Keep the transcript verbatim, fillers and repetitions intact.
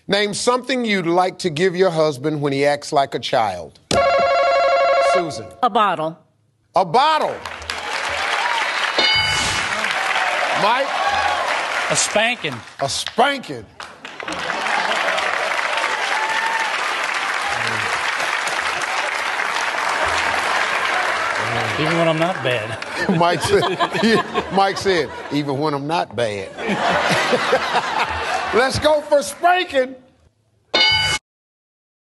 Name something you'd like to give your husband when he acts like a child. Susan. A bottle. A bottle. Mike. A spanking. A spanking. Even when I'm not bad. Mike said, Mike said, even when I'm not bad. Let's go for spanking.